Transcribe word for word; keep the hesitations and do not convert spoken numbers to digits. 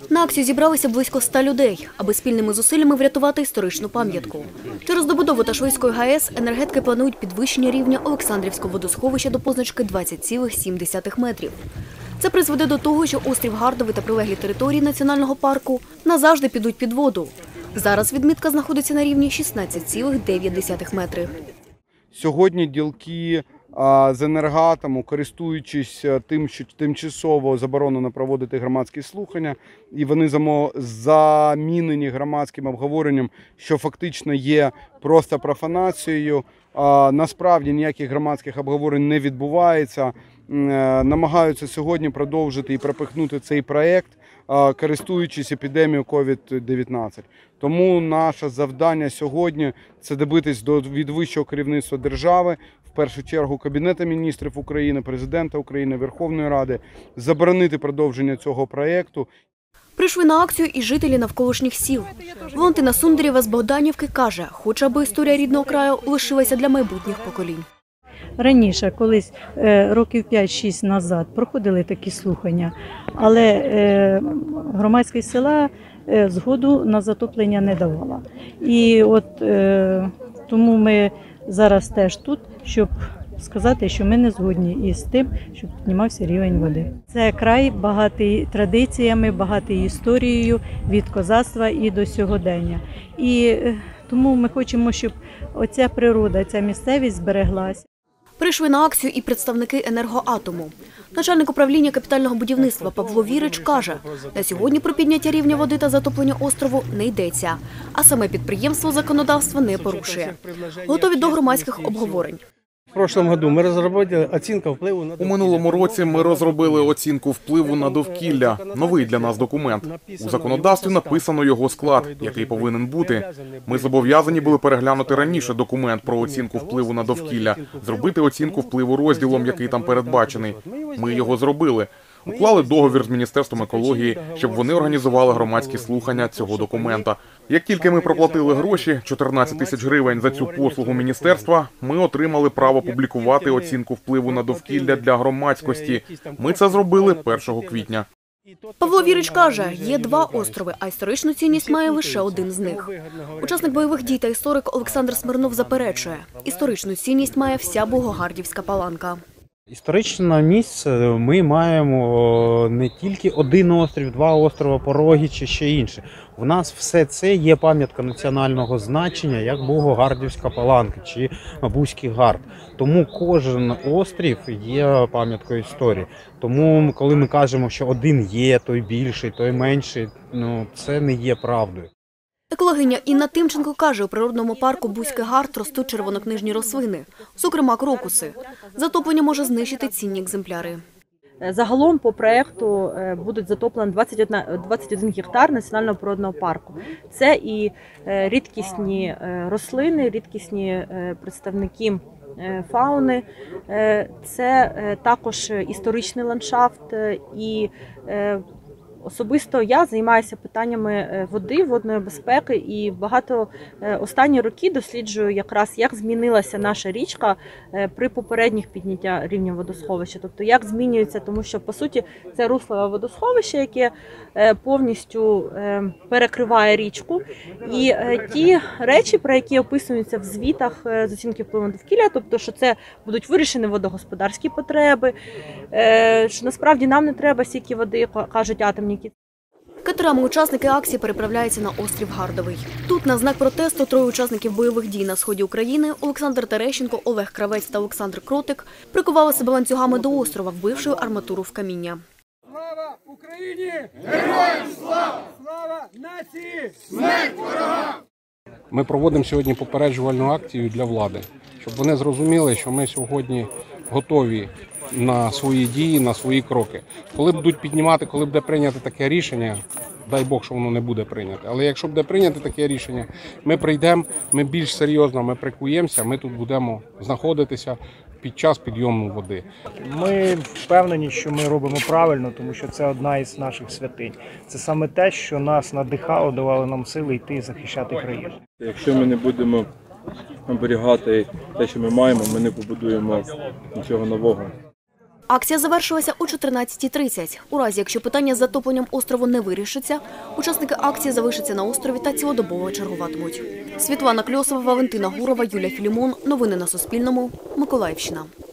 На акцію зібралися близько ста людей, аби спільними зусиллями врятувати історичну пам'ятку. Через добудову Ташойської ГАЕС енергетики планують підвищення рівня Олександрівського водосховища до позначки двадцять цілих сім десятих метрів. Це призведе до того, що острів Гардовий та прилеглі території національного парку назавжди підуть під воду. Зараз відмітка знаходиться на рівні шістнадцять цілих дев'ять десятих метри. Сьогодні ділки з Енергоатому, користуючись тим, що тимчасово заборонено проводити громадські слухання, і вони замінені громадським обговоренням, що фактично є просто профанацією. Насправді ніяких громадських обговорень не відбувається. Намагаються сьогодні продовжити і пропихнути цей проєкт, користуючись епідемією ковід дев'ятнадцять. Тому наше завдання сьогодні – це добитись від вищого керівництва держави, в першу чергу Кабінету міністрів України, Президента України, Верховної Ради, заборонити продовження цього проєкту. Прийшли на акцію і жителі навколишніх сіл. Валентина Сундарєва з Богданівки каже, хоче, аби історія рідного краю лишилася для майбутніх поколінь. Раніше, колись років п'ять-шість назад, проходили такі слухання, але громадськість села згоду на затоплення не давала. І от тому ми зараз теж тут, щоб сказати, що ми не згодні із тим, щоб піднімався рівень води. Це край багатий традиціями, багатий історією від козацтва і до сьогодення. І тому ми хочемо, щоб оця природа, ця місцевість збереглася. Прийшли на акцію і представники Енергоатому. Начальник управління капітального будівництва Павло Вірич каже, на сьогодні про підняття рівня води та затоплення острову не йдеться, а саме підприємство законодавства не порушує. Готові до громадських обговорень. В прошлом году ми розробили оцінку впливу на У минулому році ми розробили оцінку впливу на довкілля. Новий для нас документ. У законодавстві написано його склад, який повинен бути. Ми зобов'язані були переглянути раніше документ про оцінку впливу на довкілля, зробити оцінку впливу розділом, який там передбачений. Ми його зробили. Уклали договір з Міністерством екології, щоб вони організували громадські слухання цього документа. Як тільки ми проплатили гроші, чотирнадцять тисяч гривень за цю послугу міністерства, ми отримали право публікувати оцінку впливу на довкілля для громадськості. Ми це зробили першого квітня. Павло Вірич каже, є два острови, а історичну цінність має лише один з них. Учасник бойових дій та історик Олександр Смирнов заперечує, історичну цінність має вся Богогардівська паланка. Історичне місце ми маємо не тільки один острів, два острова, Пороги чи ще інше. У нас все це є пам'ятка національного значення, як Богогардівська паланка чи Бузький гард. Тому кожен острів є пам'яткою історії. Тому коли ми кажемо, що один є, той більший, той менший, ну це не є правдою. Екологиня Інна Тимченко каже, у природному парку Бузький гард ростуть червонокнижні рослини, зокрема крокуси. Затоплення може знищити цінні екземпляри. Загалом по проєкту будуть затоплені двадцять один гектар національного природного парку. Це і рідкісні рослини, рідкісні представники фауни, це також історичний ландшафт і особисто я займаюся питаннями води, водної безпеки і багато останні роки досліджую якраз, як змінилася наша річка при попередніх підняття рівня водосховища. Тобто, як змінюється, тому що, по суті, це руслове водосховище, яке повністю перекриває річку. І ті речі, про які описуються в звітах з оцінки впливу на довкілля, тобто, що це будуть вирішені водогосподарські потреби, що насправді нам не треба стільки води, кажуть атомні. Катерами учасники акції переправляються на острів Гардовий. Тут на знак протесту троє учасників бойових дій на сході України – Олександр Терещенко, Олег Кравець та Олександр Кротик – прикували себе ланцюгами до острова, вбивши арматуру в каміння. Слава Україні! Героям слава! Слава нації! Смерть ворогам! Ми проводимо сьогодні попереджувальну акцію для влади, щоб вони зрозуміли, що ми сьогодні готові на свої дії, на свої кроки. Коли будуть піднімати, коли буде прийнято таке рішення, дай Бог, що воно не буде прийнято. Але якщо буде прийнято таке рішення, ми прийдемо, ми більш серйозно, ми прикуємося, ми тут будемо знаходитися під час підйому води. Ми впевнені, що ми робимо правильно, тому що це одна із наших святинь. Це саме те, що нас надихало, давало нам сили йти і захищати країну. Якщо ми не будемо оберігати те, що ми маємо, ми не побудуємо нічого нового. Акція завершилася о чотирнадцятій тридцять. У разі, якщо питання з затопленням острову не вирішиться, учасники акції залишаться на острові та цілодобово чергуватимуть. Світлана Кльосова, Валентина Гурова, Юлія Філімон. Новини на Суспільному. Миколаївщина.